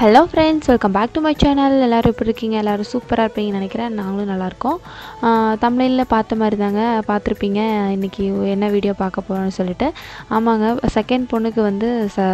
Hello friends, welcome back to my channel. எல்லாரும் எப்படி இருக்கீங்க? எல்லாரும் சூப்பரா இருப்பீங்கன்னு நினைக்கிறேன். நாங்களும் நல்லா இருக்கோம். தமிழ்ல பார்த்த மாதிரி தாங்க பார்த்திருப்பீங்க. இன்னைக்கு என்ன வீடியோ பார்க்க போறோம்னு சொல்லிட்டு. ஆமாங்க, செகண்ட் பொண்ணுக்கு வந்து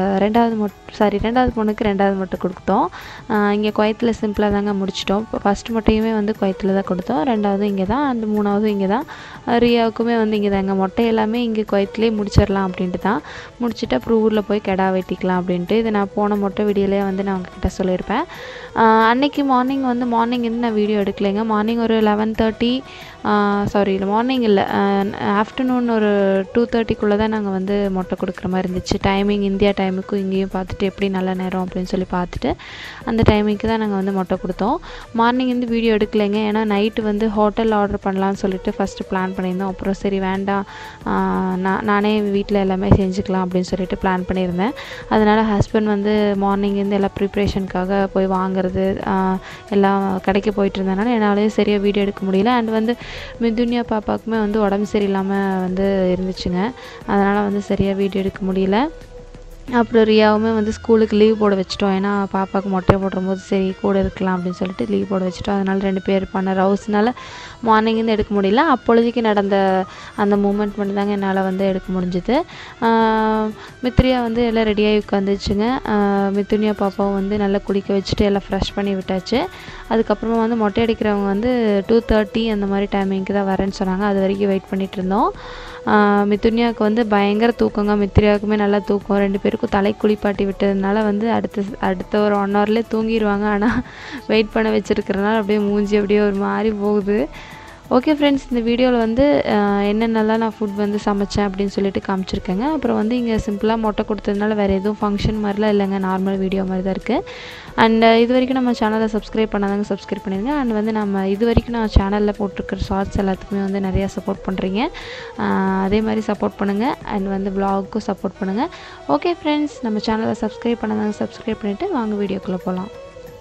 ரெண்டாவது பொண்ணுக்கு ரெண்டாவது மொட்டை கொடுத்தோம். இங்க குவைத்ல சிம்பிளா தாங்க முடிச்சிட்டோம். ஃபர்ஸ்ட் மொட்டையுமே வந்து குவைத்ல தான் கொடுத்தோம். ரெண்டாவது இங்க தான், அந்த மூணாவது இங்க தான். ரியாவுக்குமே வந்து இங்க தாங்க மொட்டை எல்லாமே இங்க குவைத்லயே முடிச்சிரலாம் அப்படின்ட்டு தான். முடிச்சிட்டு அப்புறம் ஊர்ல போய் கடா வெட்டிக்கலாம் அப்படின்ட்டு. இது நான் போன மொட்டை வீடியோலயே வந்து நான் கிட்ட சொல்லியிருப்பேன். அன்னைக்கு மார்னிங் வந்து நான் வீடியோ எடுக்கலைங்க. மார்னிங் ஒரு 11:30 இல்லை மார்னிங் இல்லை, ஆஃப்டர்நூன் ஒரு 2:30 தான் நாங்கள் வந்து மொட்டை கொடுக்குற மாதிரி இருந்துச்சு. டைமிங் இந்தியா டைமுக்கும் இங்கேயும் பார்த்துட்டு எப்படி நல்ல நேரம் அப்படின்னு சொல்லி பார்த்துட்டு அந்த டைமிங்க்கு தான் நாங்கள் வந்து மொட்டை கொடுத்தோம். மார்னிங் வந்து வீடியோ எடுக்கலைங்க, ஏன்னா நைட்டு வந்து ஹோட்டல் ஆர்டர் பண்ணலான்னு சொல்லிட்டு ஃபஸ்ட்டு பிளான் பண்ணியிருந்தோம். அப்புறம் சரி வேண்டாம், நானே வீட்டில் எல்லாமே செஞ்சுக்கலாம் அப்படின்னு சொல்லிட்டு பிளான் பண்ணியிருந்தேன். அதனால் ஹஸ்பண்ட் வந்து மார்னிங் வந்து எல்லாம் ப்ரிப்ரேஷனுக்காக போய் வாங்குறது எல்லாம் கடைக்கு போயிட்டு இருந்ததுனால என்னாலேயும் சரியாக வீடியோ எடுக்க முடியல. அண்ட் வந்து மிதுன்யா பாப்பாவுக்குமே வந்து உடம்பு சரியில்லாமல் வந்து இருந்துச்சுங்க. அதனால் வந்து சரியாக வீடியோ எடுக்க முடியல. அப்புறம் ரியாவுமே வந்து ஸ்கூலுக்கு லீவ் போட வச்சிட்டோம். ஏன்னா பாப்பாவுக்கு மொட்டை போடும்போது சரி கூட இருக்கலாம் அப்படின்னு சொல்லிட்டு லீவ் போட வச்சிட்டோம். அதனால் 2 பேர் பண்ண ரவுஸ்னால மார்னிங் வந்து எடுக்க முடியல. அப்பொழுதுக்கு நடந்த அந்த மூமெண்ட் மட்டும் தாங்க என்னால் வந்து எடுக்க முடிஞ்சுது. மித்ரியா வந்து எல்லாம் ரெடியாகி உட்காந்துச்சுங்க. மிதுன்யா பாப்பாவும் வந்து நல்லா குளிக்க வச்சுட்டு எல்லாம் ஃப்ரெஷ் பண்ணி விட்டாச்சு. அதுக்கப்புறமா வந்து மொட்டை அடிக்கிறவங்க வந்து 2:30 அந்த மாதிரி டைமிங்க்கு தான் வரேன்னு சொன்னாங்க. அது வரைக்கும் வெயிட் பண்ணிகிட்டு இருந்தோம். மிதுன்யாவுக்கு வந்து பயங்கர தூக்கங்க, மித்ரியாவுக்குமே நல்லா தூக்கம். 2 பேருக்கும் தலை குளிப்பாட்டி விட்டதுனால வந்து அடுத்த ஒரு 1 ஹவர்லேயே தூங்கிடுவாங்க. ஆனால் வெயிட் பண்ண வச்சுருக்கிறதுனால அப்படியே மூஞ்சி அப்படியே ஒரு மாதிரி போகுது. ஓகே ஃப்ரெண்ட்ஸ், இந்த வீடியோவில் வந்து என்னென்னலாம் நான் ஃபுட் வந்து சமைச்சேன் அப்படின்னு சொல்லிட்டு காமிச்சிருக்கேங்க. அப்புறம் வந்து இங்கே சிம்பிளாக மொட்டை கொடுத்ததுனால வேறு எதுவும் ஃபங்க்ஷன் மாதிரிலாம் இல்லைங்க, நார்மல் வீடியோ மாதிரி தான் இருக்குது. அண்ட் இது வரைக்கும் நம்ம சேனலை சப்ஸ்கிரைப் பண்ணாதாங்க சப்ஸ்கிரைப் பண்ணிடுங்க. அண்ட் வந்து நம்ம இது வரைக்கும் நான் சேனலில் போட்டிருக்கிற ஷார்ட்ஸ் எல்லாத்துக்குமே வந்து நிறையா சப்போர்ட் பண்ணுறீங்க. அதே மாதிரி சப்போர்ட் பண்ணுங்கள். அண்ட் வந்து வ்ளாகுக்கும் சப்போர்ட் பண்ணுங்கள். ஓகே ஃப்ரெண்ட்ஸ், நம்ம சேனலை சப்ஸ்கிரைப் பண்ணாதாங்க சப்ஸ்கிரைப் பண்ணிவிட்டு வாங்க வீடியோக்குள்ளே போகலாம்.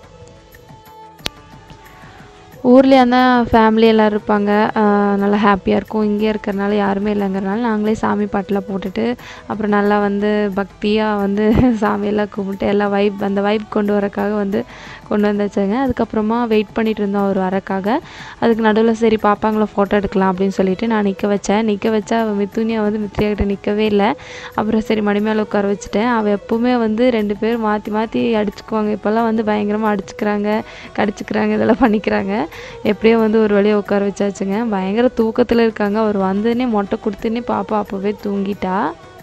ஊர்லேயே தான் ஃபேமிலி எல்லோரும் இருப்பாங்க, நல்லா ஹாப்பியாக இருக்கும். இங்கே இருக்கிறனால யாருமே இல்லைங்கிறனால நாங்களே சாமி பாட்டெலாம் போட்டுட்டு அப்புறம் நல்லா வந்து பக்தியாக வந்து சாமியெல்லாம் கும்பிட்டு எல்லாம் அந்த வைப் கொண்டு வரக்காக வந்து கொண்டு வந்தாச்சுங்க. அதுக்கப்புறமா வெயிட் பண்ணிகிட்டு இருந்தோம் ஒரு வரக்காக. அதுக்கு நடுவில் சரி பாப்பாங்களை ஃபோட்டோ எடுக்கலாம் அப்படின்னு சொல்லிட்டு நான் நிற்க வச்சா மித்துனியா வந்து மித்ரியாக்கிட்ட நிற்கவே இல்லை. அப்புறம் சரி மடி மேலே உட்கார வச்சுட்டேன். அவள் எப்போவுமே வந்து 2 பேர் மாற்றி அடிச்சுக்குவாங்க. இப்போல்லாம் வந்து பயங்கரமாக அடிச்சுக்கிறாங்க, கடிச்சுக்கிறாங்க, இதெல்லாம் பண்ணிக்கிறாங்க. எப்படியோ வந்து ஒரு வழியாக உட்கார வச்சாச்சுங்க. பயங்கர தூக்கத்தில் இருக்காங்க. அவர் வந்ததுன்னே மொட்டை கொடுத்துன்னே பாப்பா அப்போவே தூங்கிட்டா.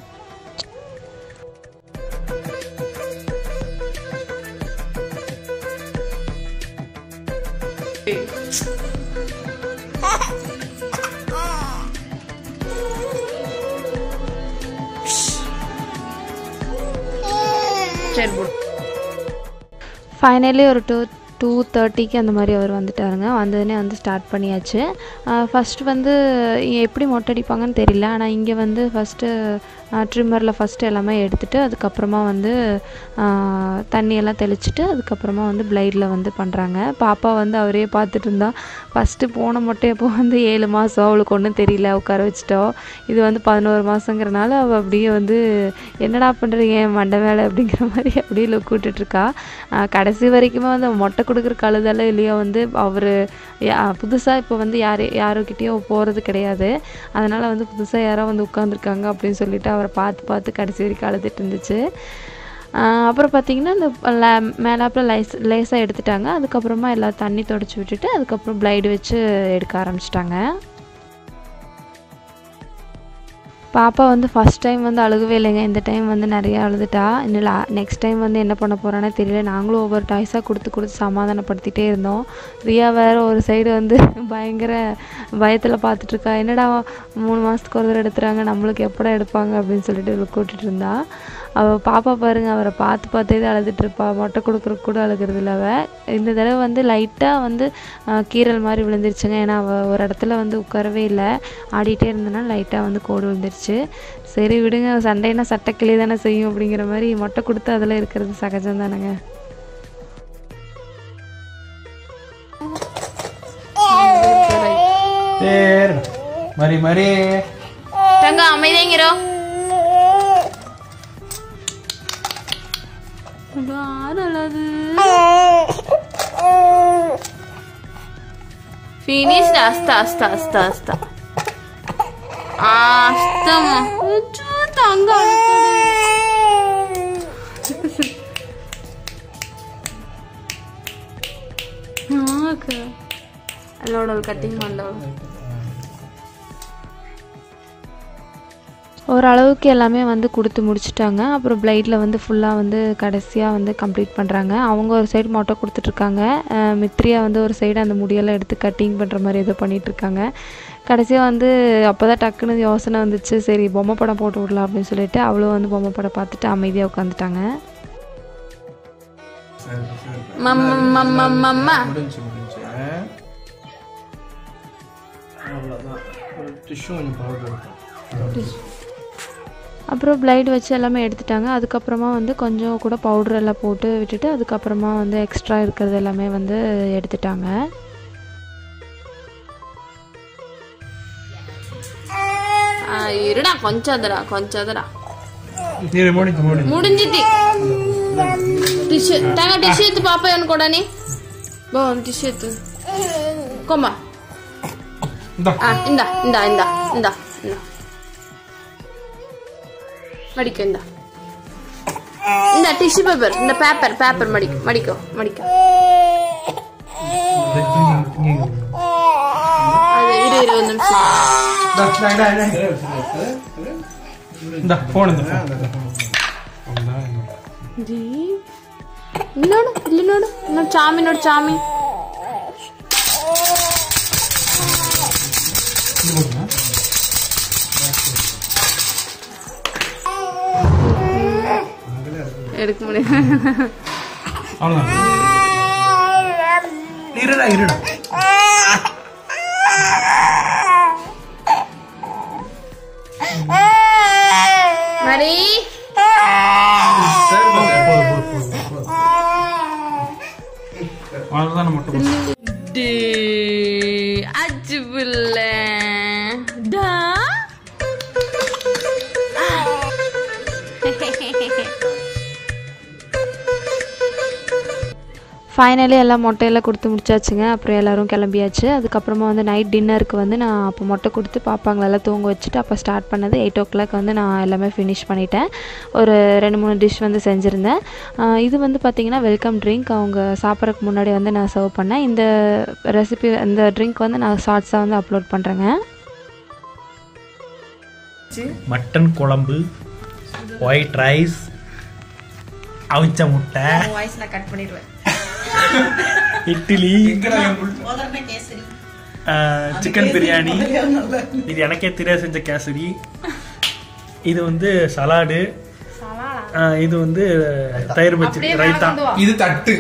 ஃபைனலி ஒரு 2:30 அந்த மாதிரி அவர் வந்துட்டாருங்க. வந்ததுன்னே வந்து ஸ்டார்ட் பண்ணியாச்சு. ஃபஸ்ட்டு வந்து எப்படி மொட்டை அடிப்பாங்கன்னு தெரியல. ஆனால் இங்கே வந்து ஃபஸ்ட்டு ட்ரிம்மரில் ஃபஸ்ட்டு எல்லாமே எடுத்துகிட்டு அதுக்கப்புறமா வந்து தண்ணியெல்லாம் தெளிச்சுட்டு அதுக்கப்புறமா வந்து பிளைடில் வந்து பண்ணுறாங்க. பாப்பா வந்து அவரே பார்த்துட்டு இருந்தா. ஃபஸ்ட்டு போன மொட்டை எப்போ வந்து 7 மாதம், அவளுக்கு ஒன்றும் தெரியல, உட்கார வச்சுட்டோம். இது வந்து 11 மாதங்கிறனால அவள் அப்படியே வந்து என்னடா பண்ணுறீங்க மண்டை மேலே அப்படிங்கிற மாதிரி அப்படியே லுக் விட்டுட்ருக்கா. கடைசி வரைக்குமே வந்து மொட்டை கொடுக்குற கழுதெல்லாம் இல்லையோ வந்து அவர் புதுசாக இப்போ வந்து யாரோக்கிட்டேயும் போகிறது கிடையாது. அதனால் வந்து புதுசாக யாரோ வந்து உட்காந்துருக்காங்க அப்படின்னு சொல்லிட்டு அவரை பார்த்து கடைசி வரைக்கும் அழுதுட்டு இருந்துச்சு. அப்புறம் பார்த்திங்கன்னா இந்த மேலாப்பில் லேசாக எடுத்துட்டாங்க. அதுக்கப்புறமா எல்லாம் தண்ணி தொடச்சி விட்டுட்டு அதுக்கப்புறம் பிளைடு வச்சு எடுக்க ஆரம்பிச்சிட்டாங்க. பாப்பா வந்து ஃபஸ்ட் டைம் வந்து அழுகவே இல்லைங்க. இந்த டைம் வந்து நிறையா அழுதுட்டா. இன்னும் நெக்ஸ்ட் டைம் வந்து என்ன பண்ண போகிறானே தெரியல. நாங்களும் ஒவ்வொரு டாய்ஸாக கொடுத்து சமாதானப்படுத்திகிட்டே இருந்தோம். ரியா வேறு ஒரு சைடு வந்து பயங்கர பயத்தில் பார்த்துட்ருக்கா. என்னடா 3 மாதத்துக்கு ஒரு தடவை எடுத்துகிறாங்க, நம்மளுக்கு எப்படா எடுப்பாங்க அப்படின்னு சொல்லிட்டு கூட்டிகிட்டு இருந்தா. அவள் பாப்பா பாருங்கள், அவரை பார்த்தே தான் அழுதுட்டுருப்பா. மொட்டை கொடுக்குறக்கு கூட அழுகிறது இல்லை அவள். இந்த தடவை வந்து லைட்டாக வந்து கீரல் மாதிரி விழுந்துருச்சுங்க. ஏன்னா அவள் ஒரு இடத்துல வந்து உட்காரவே இல்லை, ஆடிட்டே இருந்தனால லைட்டாக வந்து கோடு விழுந்துருச்சு. சரி விடுங்க, சண்டைனா சட்டைக்கிளி தானே செய்யும் அப்படிங்கிற மாதிரி மொட்டை கொடுத்து அதில் இருக்கிறது சகஜம் தானேங்க. அமைதிங்கிறோம். Finish. Asta. Astama. Tanga. Okay. Allora cutting mandalo. ஓரளவுக்கு எல்லாமே வந்து கொடுத்து முடிச்சிட்டாங்க. அப்புறம் பிளைடில் வந்து ஃபுல்லாக வந்து கடைசியாக வந்து கம்ப்ளீட் பண்ணுறாங்க. அவங்க ஒரு சைடு மொட்டை கொடுத்துட்ருக்காங்க. மித்ரியா வந்து ஒரு சைடு அந்த முடியெல்லாம் எடுத்து கட்டிங் பண்ணுற மாதிரி ஏதோ பண்ணிகிட்ருக்காங்க. கடைசியாக வந்து அப்போ தான் டக்குன்னு யோசனை வந்துச்சு, சரி பொம்மை படம் போட்டு விடலாம் அப்படின்னு சொல்லிட்டு அவளும் வந்து பொம்மை படம் பார்த்துட்டு அமைதியாக உட்காந்துட்டாங்க. அப்புறம் பிளைட் வச்சு எல்லாமே எடுத்துட்டாங்க. அதுக்கப்புறமா வந்து கொஞ்சம் கூட பவுடர் எல்லாம் போட்டு விட்டுட்டு அதுக்கப்புறமா வந்து எக்ஸ்ட்ரா இருக்கிறது எல்லாமே வந்து எடுத்துட்டாங்க. இருடா கொஞ்சதடா முடிஞ்சிட்டு டிஷ்யூ தாங்க டிஷ்யூ எடுத்து பாப்பா எனக்கு கூடனே போ டிஷ்யூ எடுத்து கொம்மா இந்த மடிக்க இந்த டிஷ்யூ பேப்பர் இந்த பேப்பர் மடிக்க அது 20 நிமிஷம் இந்த போன் ಇಲ್ಲಿ ನೋಡು ಚಾಮಿ எடுக்க முடியாது. மரி அச்சு புள்ள ஃபைனலி எல்லாம் மொட்டையெல்லாம் கொடுத்து முடிச்சாச்சுங்க. அப்புறம் எல்லோரும் கிளம்பியாச்சு. அதுக்கப்புறமா வந்து நைட் டின்னருக்கு வந்து நான் அப்போ மொட்டை கொடுத்து பாப்பாங்களெல்லாம் தூங்க வச்சுட்டு அப்போ ஸ்டார்ட் பண்ணது 8 o'clock வந்து நான் எல்லாமே ஃபினிஷ் பண்ணிட்டேன். ஒரு 2-3 டிஷ் வந்து செஞ்சுருந்தேன். இது வந்து பார்த்திங்கன்னா வெல்கம் ட்ரிங்க். அவங்க சாப்பிட்றதுக்கு முன்னாடி வந்து நான் சர்வ் பண்ணேன். இந்த ரெசிபி இந்த ட்ரிங்க் வந்து நான் ஷார்ட்ஸாக வந்து அப்லோட் பண்ணுறேங்க. மட்டன் குழம்பு, ஒயிட் ரைஸ், அவிச்ச முட்டை, வாய்ஸ் நான் கட் பண்ணிடுவேன், இட்லி, சிக்கன் பிரியாணி, இது எனக்கே தெரியாது செஞ்ச கேசரி, இது வந்து சலாடு, இது வந்து தயிர் பச்சடி, ரைத்தா, இது தட்டு,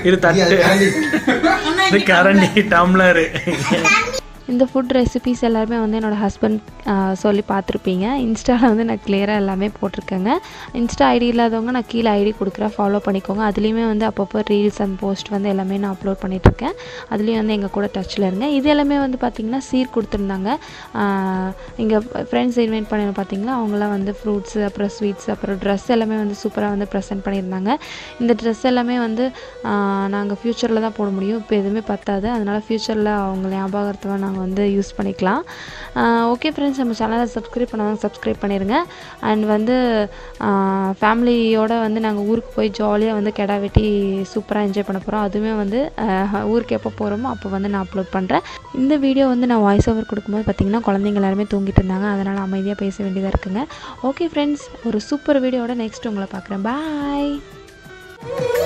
இது கரண்டி, டம்ளர். இந்த ஃபுட் ரெசிபீஸ் எல்லாருமே வந்து என்னோடய ஹஸ்பண்ட் சொல்லி பார்த்துருப்பீங்க. இன்ஸ்டாவில் வந்து நான் கிளியராக எல்லாமே போட்டிருக்கேங்க. இன்ஸ்டா ஐடி இல்லாதவங்க நான் கீழே ஐடி கொடுக்குறேன், ஃபாலோ பண்ணிக்கோங்க. அதுலேயுமே வந்து அப்பப்போ ரீல்ஸ் அண்ட் போஸ்ட் வந்து எல்லாமே நான் அப்லோட் பண்ணிகிட்ருக்கேன். அதுலேயும் வந்து எங்கள் கூட டச்சில் இருங்க. இது எல்லாமே வந்து பார்த்திங்கன்னா சீர் கொடுத்துருந்தாங்க. இங்கே ஃப்ரெண்ட்ஸ் இன்வைட் பண்ணி பார்த்திங்கன்னா அவங்களாம் வந்து ஃப்ரூட்ஸு, அப்புறம் ஸ்வீட்ஸ், அப்புறம் ட்ரெஸ் எல்லாமே வந்து சூப்பராக வந்து ப்ரெசென்ட் பண்ணியிருந்தாங்க. இந்த ட்ரெஸ் எல்லாமே வந்து நாங்கள் ஃப்யூச்சரில் தான் போட முடியும், இப்போ எதுவுமே பத்தாது. அதனால் ஃப்யூச்சரில் அவங்க ஞாபகார்த்தமாக நாங்கள் வந்து யூஸ் பண்ணிக்கலாம். ஓகே ஃப்ரெண்ட்ஸ், நம்ம சேனலை சப்ஸ்கிரைப் பண்ணாங்க சப்ஸ்கிரைப் பண்ணிடுங்க. அண்ட் வந்து ஃபேமிலியோடு வந்து நாங்கள் ஊருக்கு போய் ஜாலியாக வந்து கிடா வெட்டி சூப்பராக என்ஜாய் பண்ண போகிறோம். அதுவுமே வந்து ஊருக்கு எப்போ போகிறோமோ அப்போ வந்து நான் அப்லோட் பண்ணுறேன். இந்த வீடியோ வந்து நான் வாய்ஸ் ஓவர் கொடுக்கும்போது பார்த்திங்கன்னா குழந்தைங்க எல்லாருமே தூங்கிட்டு இருந்தாங்க. அதனால் அமைதியாக பேச வேண்டியதாக இருக்குங்க. ஓகே ஃப்ரெண்ட்ஸ், ஒரு சூப்பர் வீடியோட நெக்ஸ்ட் உங்களை பார்க்குறேன். பாய்.